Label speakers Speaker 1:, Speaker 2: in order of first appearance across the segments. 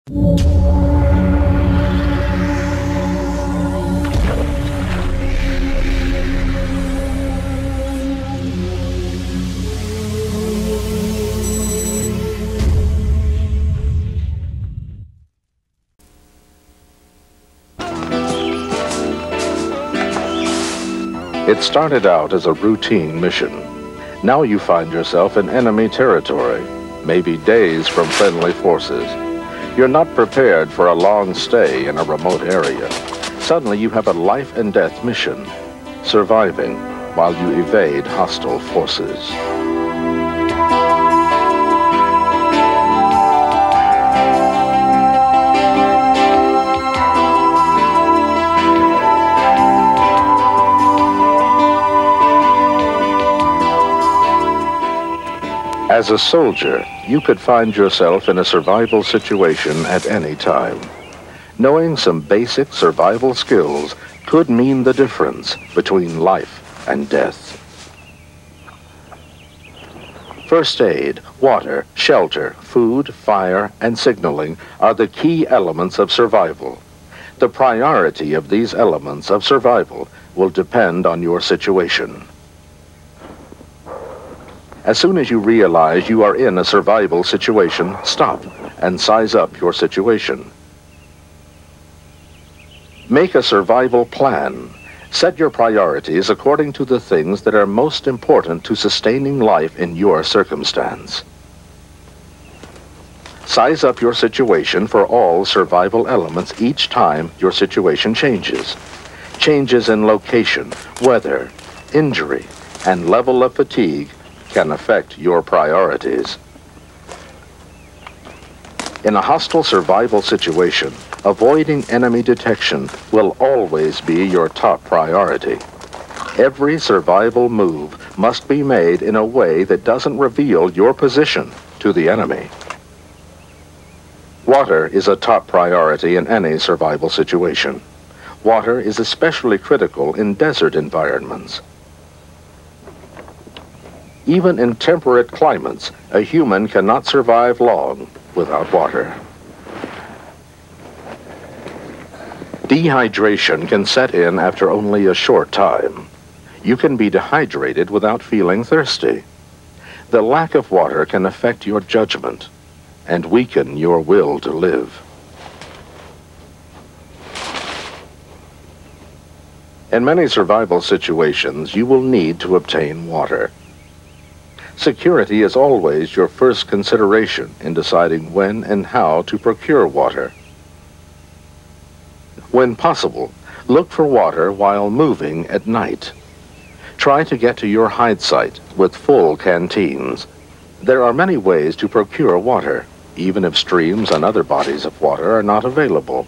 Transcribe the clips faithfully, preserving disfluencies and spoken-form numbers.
Speaker 1: It started out as a routine mission. Now you find yourself in enemy territory, maybe days from friendly forces. You're not prepared for a long stay in a remote area. Suddenly you have a life and death mission, surviving while you evade hostile forces. As a soldier, you could find yourself in a survival situation at any time. Knowing some basic survival skills could mean the difference between life and death. First aid, water, shelter, food, fire, and signaling are the key elements of survival. The priority of these elements of survival will depend on your situation. As soon as you realize you are in a survival situation, stop and size up your situation. Make a survival plan. Set your priorities according to the things that are most important to sustaining life in your circumstance. Size up your situation for all survival elements each time your situation changes. Changes in location, weather, injury, and level of fatigue can affect your priorities. In a hostile survival situation, avoiding enemy detection will always be your top priority. Every survival move must be made in a way that doesn't reveal your position to the enemy. Water is a top priority in any survival situation. Water is especially critical in desert environments. Even in temperate climates, a human cannot survive long without water. Dehydration can set in after only a short time. You can be dehydrated without feeling thirsty. The lack of water can affect your judgment and weaken your will to live. In many survival situations, you will need to obtain water. Security is always your first consideration in deciding when and how to procure water. When possible, look for water while moving at night. Try to get to your hide site with full canteens. There are many ways to procure water, even if streams and other bodies of water are not available.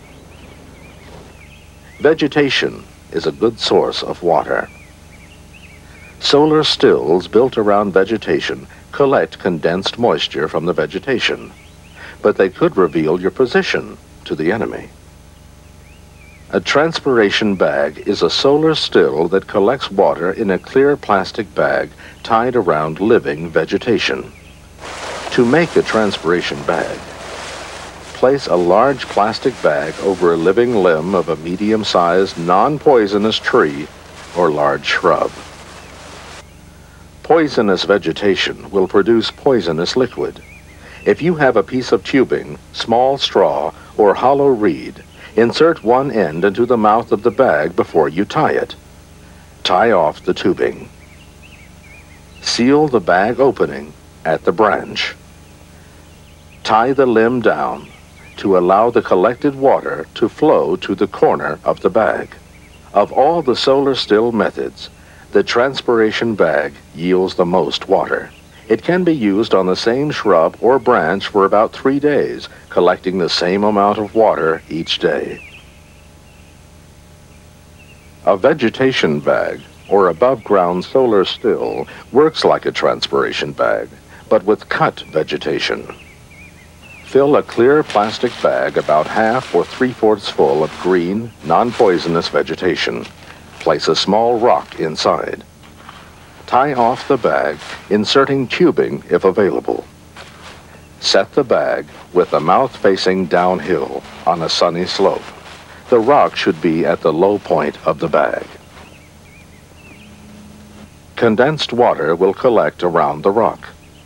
Speaker 1: Vegetation is a good source of water. Solar stills built around vegetation collect condensed moisture from the vegetation, but they could reveal your position to the enemy. A transpiration bag is a solar still that collects water in a clear plastic bag tied around living vegetation. To make a transpiration bag, place a large plastic bag over a living limb of a medium-sized, non-poisonous tree or large shrub. Poisonous vegetation will produce poisonous liquid. If you have a piece of tubing, small straw, or hollow reed, insert one end into the mouth of the bag before you tie it. Tie off the tubing. Seal the bag opening at the branch. Tie the limb down to allow the collected water to flow to the corner of the bag. Of all the solar still methods, the transpiration bag yields the most water. It can be used on the same shrub or branch for about three days, collecting the same amount of water each day. A vegetation bag, or above-ground solar still, works like a transpiration bag, but with cut vegetation. Fill a clear plastic bag about half or three-fourths full of green, non-poisonous vegetation. Place a small rock inside. Tie off the bag, inserting tubing if available. Set the bag with the mouth facing downhill on a sunny slope. The rock should be at the low point of the bag. Condensed water will collect around the rock.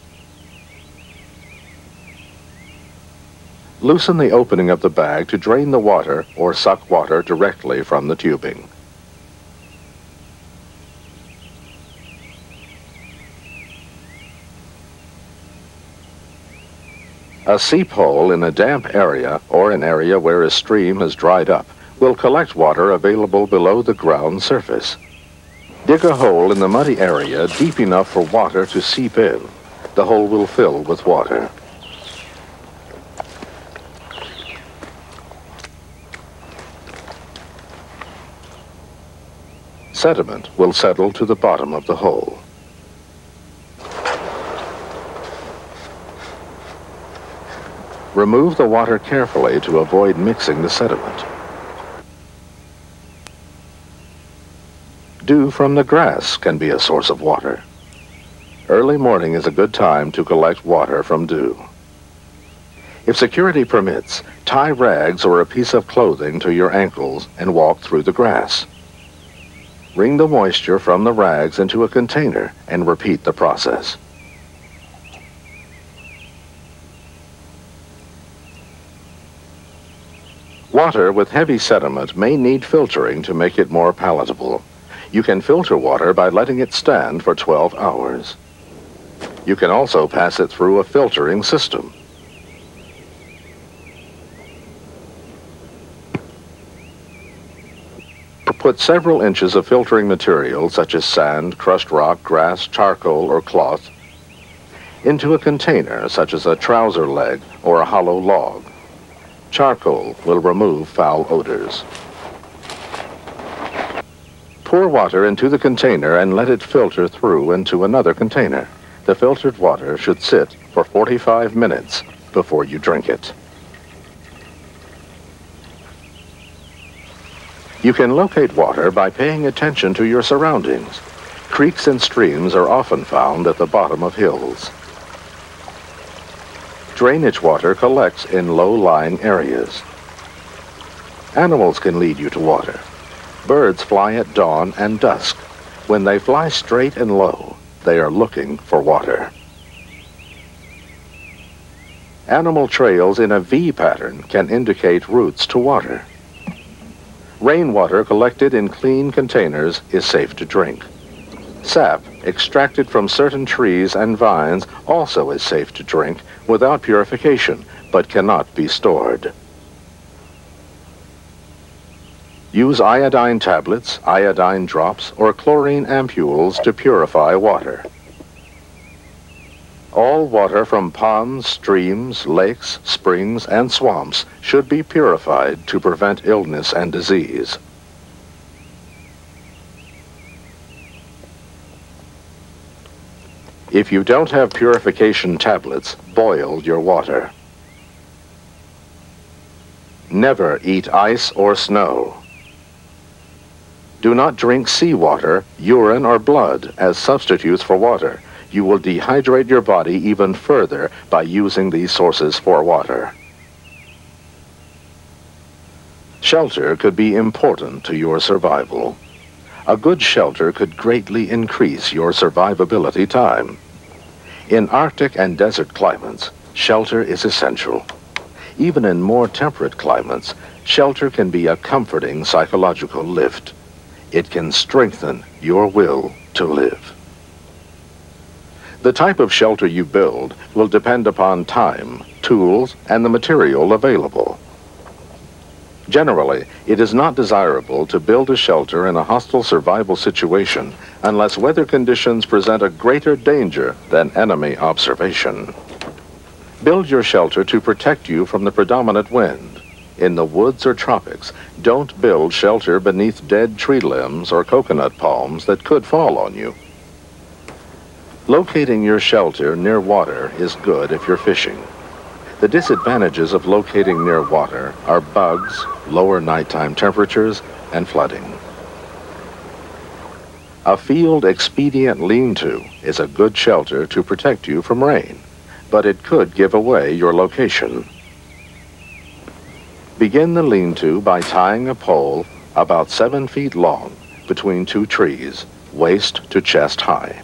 Speaker 1: Loosen the opening of the bag to drain the water or suck water directly from the tubing. A seep hole in a damp area or an area where a stream has dried up will collect water available below the ground surface. Dig a hole in the muddy area deep enough for water to seep in. The hole will fill with water. Sediment will settle to the bottom of the hole. Remove the water carefully to avoid mixing the sediment. Dew from the grass can be a source of water. Early morning is a good time to collect water from dew. If security permits, tie rags or a piece of clothing to your ankles and walk through the grass. Wring the moisture from the rags into a container and repeat the process. Water with heavy sediment may need filtering to make it more palatable. You can filter water by letting it stand for twelve hours. You can also pass it through a filtering system. Put several inches of filtering material, such as sand, crushed rock, grass, charcoal, or cloth, into a container, such as a trouser leg or a hollow log. Charcoal will remove foul odors. Pour water into the container and let it filter through into another container. The filtered water should sit for forty-five minutes before you drink it. You can locate water by paying attention to your surroundings. Creeks and streams are often found at the bottom of hills. Drainage water collects in low-lying areas. Animals can lead you to water. Birds fly at dawn and dusk. When they fly straight and low, they are looking for water. Animal trails in a V pattern can indicate routes to water. Rainwater collected in clean containers is safe to drink. Sap extracted from certain trees and vines also is safe to drink without purification, but cannot be stored. Use iodine tablets, iodine drops, or chlorine ampules to purify water. All water from ponds, streams, lakes, springs, and swamps should be purified to prevent illness and disease. If you don't have purification tablets, boil your water. Never eat ice or snow. Do not drink seawater, urine, or blood as substitutes for water. You will dehydrate your body even further by using these sources for water. Shelter could be important to your survival. A good shelter could greatly increase your survivability time. In Arctic and desert climates, shelter is essential. Even in more temperate climates, shelter can be a comforting psychological lift. It can strengthen your will to live. The type of shelter you build will depend upon time, tools, and the material available. Generally, it is not desirable to build a shelter in a hostile survival situation unless weather conditions present a greater danger than enemy observation. Build your shelter to protect you from the predominant wind. In the woods or tropics, don't build shelter beneath dead tree limbs or coconut palms that could fall on you. Locating your shelter near water is good if you're fishing. The disadvantages of locating near water are bugs, lower nighttime temperatures, and flooding. A field expedient lean-to is a good shelter to protect you from rain. but it could give away your location. Begin the lean-to by tying a pole about seven feet long between two trees, waist to chest high.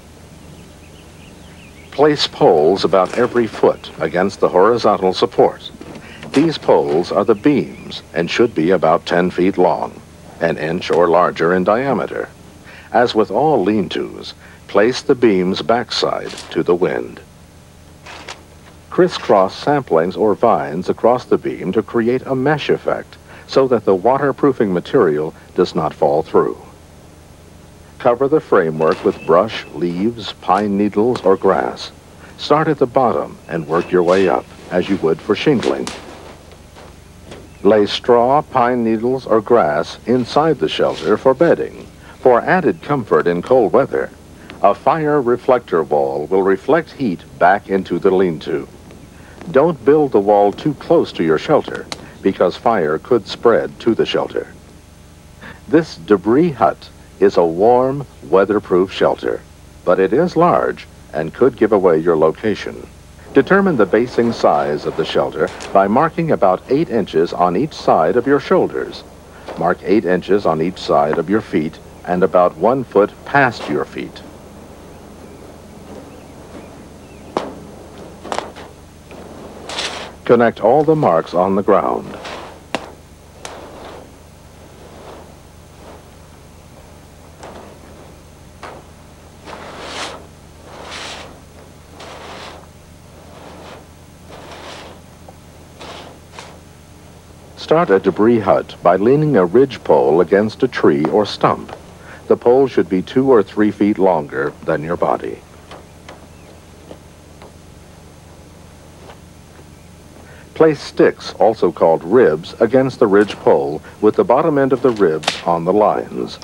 Speaker 1: Place poles about every foot against the horizontal support. These poles are the beams and should be about ten feet long, an inch or larger in diameter. As with all lean-tos, place the beams backside to the wind. Crisscross samplings or vines across the beam to create a mesh effect so that the waterproofing material does not fall through. Cover the framework with brush, leaves, pine needles, or grass. Start at the bottom and work your way up, as you would for shingling. Lay straw, pine needles, or grass inside the shelter for bedding. For added comfort in cold weather, a fire reflector wall will reflect heat back into the lean-to. Don't build the wall too close to your shelter, because fire could spread to the shelter. This debris hut is a warm, weatherproof shelter, but it is large and could give away your location. Determine the basing size of the shelter by marking about eight inches on each side of your shoulders. Mark eight inches on each side of your feet and about one foot past your feet. Connect all the marks on the ground. Start a debris hut by leaning a ridge pole against a tree or stump. The pole should be two or three feet longer than your body. Place sticks, also called ribs, against the ridge pole with the bottom end of the ribs on the lines.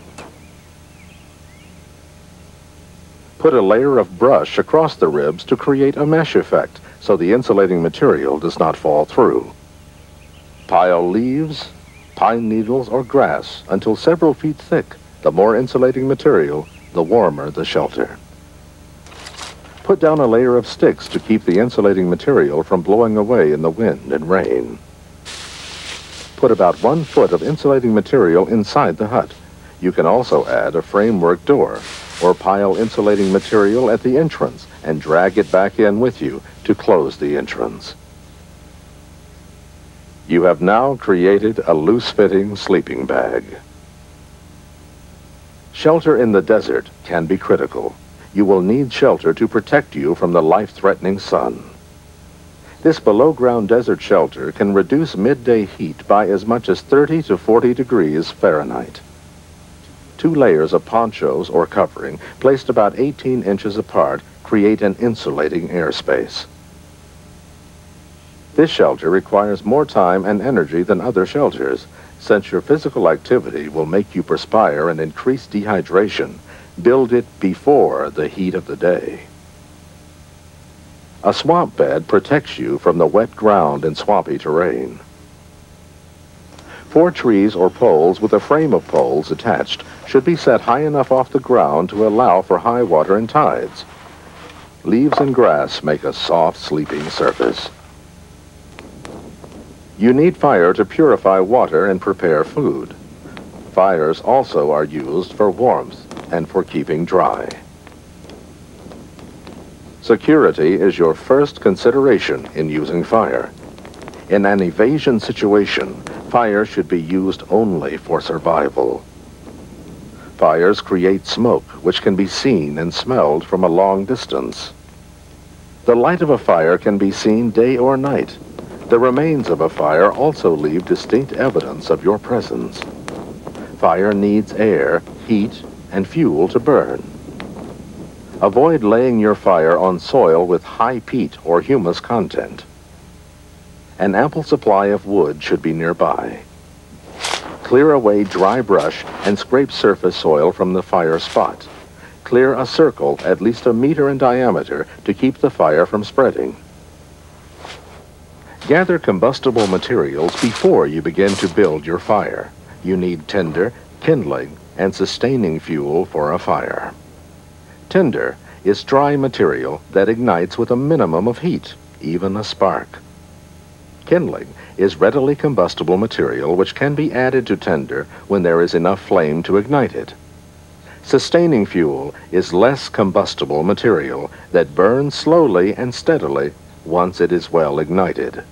Speaker 1: Put a layer of brush across the ribs to create a mesh effect so the insulating material does not fall through. Pile leaves, pine needles, or grass until several feet thick. The more insulating material, the warmer the shelter. Put down a layer of sticks to keep the insulating material from blowing away in the wind and rain. Put about one foot of insulating material inside the hut. You can also add a framework door or pile insulating material at the entrance and drag it back in with you to close the entrance. You have now created a loose-fitting sleeping bag. Shelter in the desert can be critical. You will need shelter to protect you from the life-threatening sun. This below-ground desert shelter can reduce midday heat by as much as thirty to forty degrees Fahrenheit. Two layers of ponchos or covering, placed about eighteen inches apart, create an insulating airspace. This shelter requires more time and energy than other shelters. Since your physical activity will make you perspire and increase dehydration, build it before the heat of the day. A swamp bed protects you from the wet ground and swampy terrain. Four trees or poles with a frame of poles attached should be set high enough off the ground to allow for high water and tides. Leaves and grass make a soft sleeping surface. You need fire to purify water and prepare food. Fires also are used for warmth and for keeping dry. Security is your first consideration in using fire. In an evasion situation, fire should be used only for survival. Fires create smoke, which can be seen and smelled from a long distance. The light of a fire can be seen day or night. The remains of a fire also leave distinct evidence of your presence. Fire needs air, heat, and fuel to burn. Avoid laying your fire on soil with high peat or humus content. An ample supply of wood should be nearby. Clear away dry brush and scrape surface soil from the fire spot. Clear a circle at least a meter in diameter to keep the fire from spreading. Gather combustible materials before you begin to build your fire. You need tinder, kindling, and sustaining fuel for a fire. Tinder is dry material that ignites with a minimum of heat, even a spark. Kindling is readily combustible material which can be added to tinder when there is enough flame to ignite it. Sustaining fuel is less combustible material that burns slowly and steadily once it is well ignited.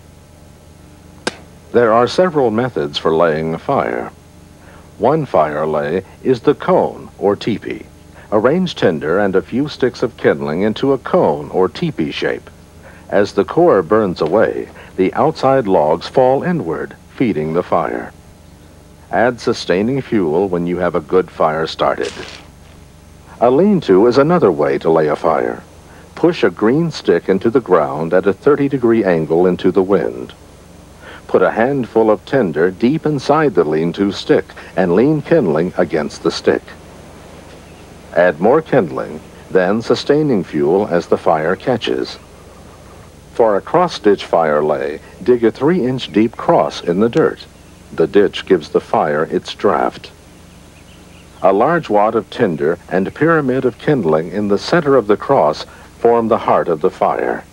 Speaker 1: There are several methods for laying a fire. One fire lay is the cone or teepee. Arrange tinder and a few sticks of kindling into a cone or teepee shape. As the core burns away, the outside logs fall inward, feeding the fire. Add sustaining fuel when you have a good fire started. A lean-to is another way to lay a fire. Push a green stick into the ground at a thirty degree angle into the wind. Put a handful of tinder deep inside the lean-to stick and lean kindling against the stick. Add more kindling, then sustaining fuel as the fire catches. For a cross-ditch fire lay, dig a three inch deep cross in the dirt. The ditch gives the fire its draft. A large wad of tinder and a pyramid of kindling in the center of the cross form the heart of the fire.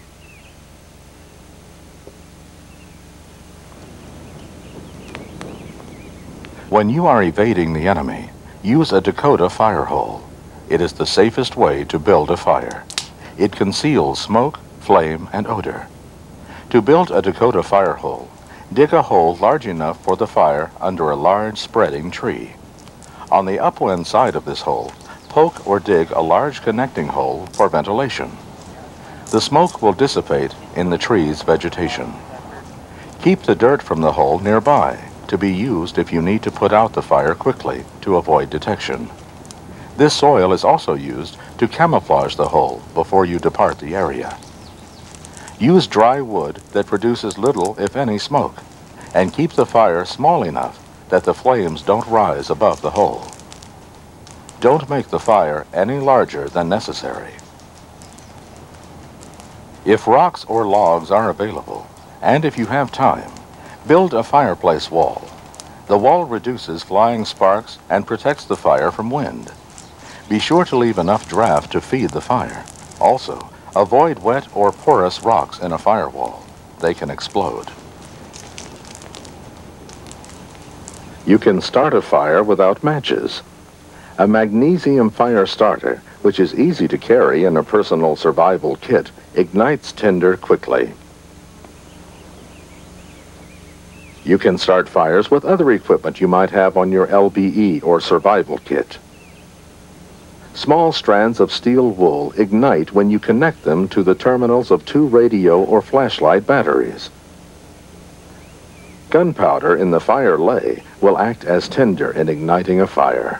Speaker 1: When you are evading the enemy, use a Dakota fire hole. It is the safest way to build a fire. It conceals smoke, flame, and odor. To build a Dakota fire hole, dig a hole large enough for the fire under a large spreading tree. On the upwind side of this hole, poke or dig a large connecting hole for ventilation. The smoke will dissipate in the tree's vegetation. Keep the dirt from the hole nearby, to be used if you need to put out the fire quickly to avoid detection. This soil is also used to camouflage the hole before you depart the area. Use dry wood that produces little, if any, smoke, and keep the fire small enough that the flames don't rise above the hole. Don't make the fire any larger than necessary. If rocks or logs are available, and if you have time, build a fireplace wall. The wall reduces flying sparks and protects the fire from wind. Be sure to leave enough draft to feed the fire. Also, avoid wet or porous rocks in a firewall. They can explode. You can start a fire without matches. A magnesium fire starter, which is easy to carry in a personal survival kit, ignites tinder quickly. You can start fires with other equipment you might have on your L B E or survival kit. Small strands of steel wool ignite when you connect them to the terminals of two radio or flashlight batteries. Gunpowder in the fire lay will act as tinder in igniting a fire.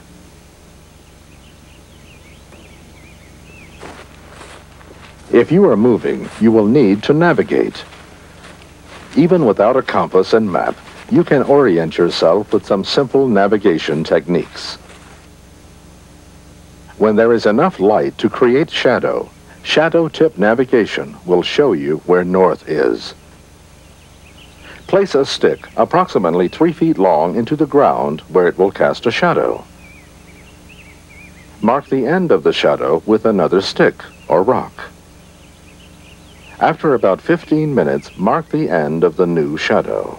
Speaker 1: If you are moving, you will need to navigate. Even without a compass and map, you can orient yourself with some simple navigation techniques. When there is enough light to create shadow, shadow tip navigation will show you where north is. Place a stick approximately three feet long into the ground where it will cast a shadow. Mark the end of the shadow with another stick or rock. After about fifteen minutes, mark the end of the new shadow.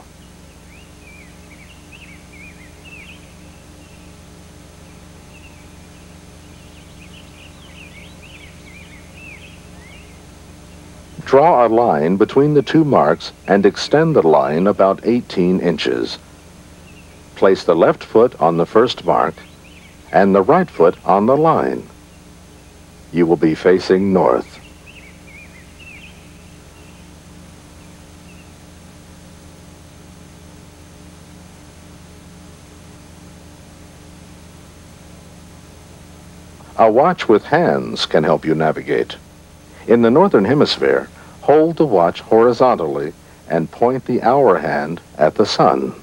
Speaker 1: Draw a line between the two marks and extend the line about eighteen inches. Place the left foot on the first mark and the right foot on the line. You will be facing north. A watch with hands can help you navigate. In the northern hemisphere, hold the watch horizontally and point the hour hand at the sun.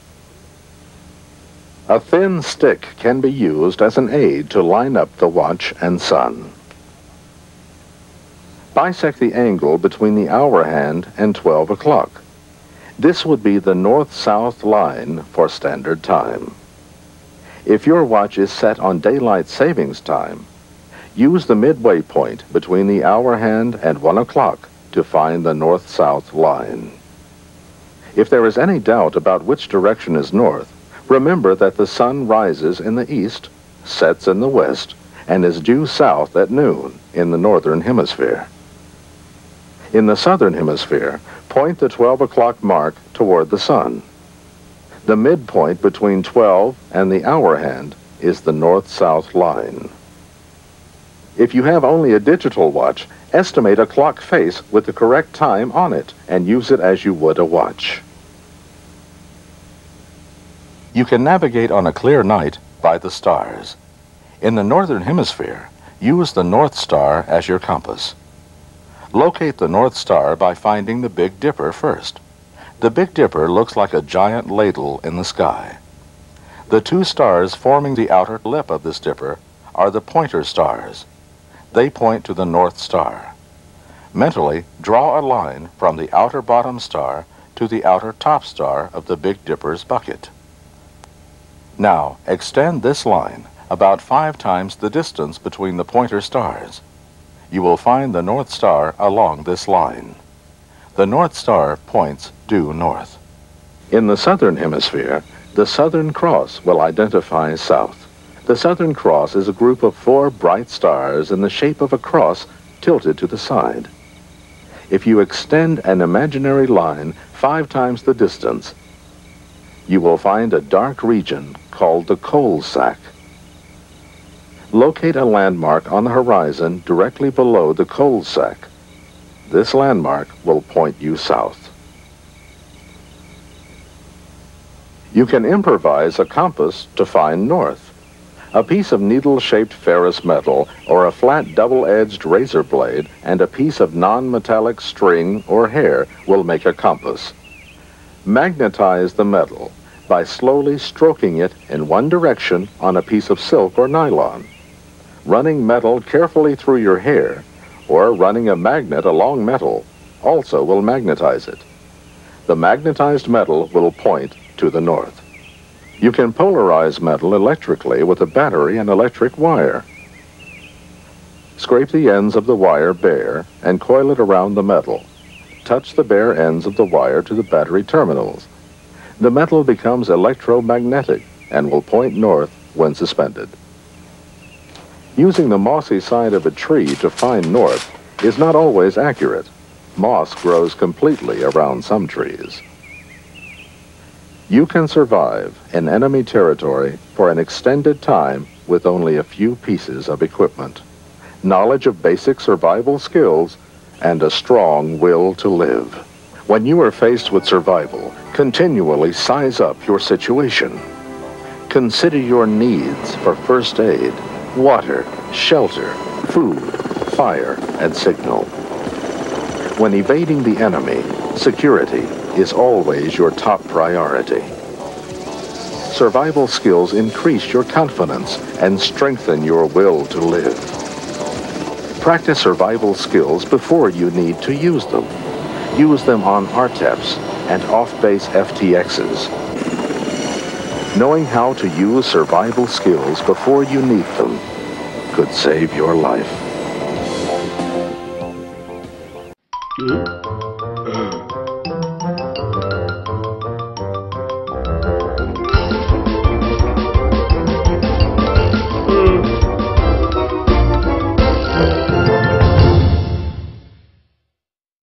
Speaker 1: A thin stick can be used as an aid to line up the watch and sun. Bisect the angle between the hour hand and twelve o'clock. This would be the north-south line for standard time. If your watch is set on daylight savings time, Use the midway point between the hour hand and one o'clock to find the north-south line. If there is any doubt about which direction is north, remember that the sun rises in the east, sets in the west, and is due south at noon in the northern hemisphere. In the southern hemisphere, point the twelve o'clock mark toward the sun. The midpoint between twelve and the hour hand is the north-south line. If you have only a digital watch, estimate a clock face with the correct time on it and use it as you would a watch. You can navigate on a clear night by the stars. In the northern hemisphere, use the North Star as your compass. Locate the North Star by finding the Big Dipper first. The Big Dipper looks like a giant ladle in the sky. The two stars forming the outer lip of this dipper are the pointer stars. They point to the North Star. Mentally, draw a line from the outer bottom star to the outer top star of the Big Dipper's bucket. Now, extend this line about five times the distance between the pointer stars. You will find the North Star along this line. The North Star points due north. In the southern hemisphere, the Southern Cross will identify south. The Southern Cross is a group of four bright stars in the shape of a cross tilted to the side. If you extend an imaginary line five times the distance, you will find a dark region called the coal sack. Locate a landmark on the horizon directly below the coal sack. This landmark will point you south. You can improvise a compass to find north. A piece of needle-shaped ferrous metal or a flat double-edged razor blade and a piece of non-metallic string or hair will make a compass. Magnetize the metal by slowly stroking it in one direction on a piece of silk or nylon. Running metal carefully through your hair or running a magnet along metal also will magnetize it. The magnetized metal will point to the north. You can polarize metal electrically with a battery and electric wire. Scrape the ends of the wire bare and coil it around the metal. Touch the bare ends of the wire to the battery terminals. The metal becomes electromagnetic and will point north when suspended. Using the mossy side of a tree to find north is not always accurate. Moss grows completely around some trees. You can survive in enemy territory for an extended time with only a few pieces of equipment, knowledge of basic survival skills, and a strong will to live. When you are faced with survival, continually size up your situation. Consider your needs for first aid, water, shelter, food, fire, and signal. When evading the enemy, security is always your top priority. Survival skills increase your confidence and strengthen your will to live. Practice survival skills before you need to use them. Use them on R T E Ps and off-base F T Xs. Knowing how to use survival skills before you need them could save your life.